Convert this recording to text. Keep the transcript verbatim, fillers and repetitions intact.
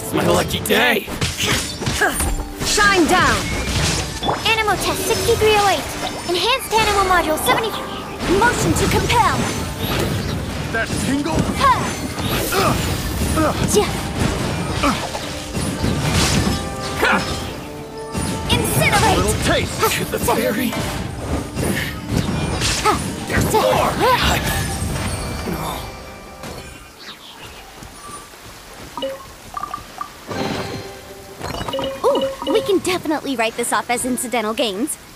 It's my lucky day! Shine down! Animo test sixty-three oh eight. Enhanced Animo module seventy... Motion to compel! That tingle? Incinerate! A little taste! To the fairy! There's more! Ooh, we can definitely write this off as incidental gains.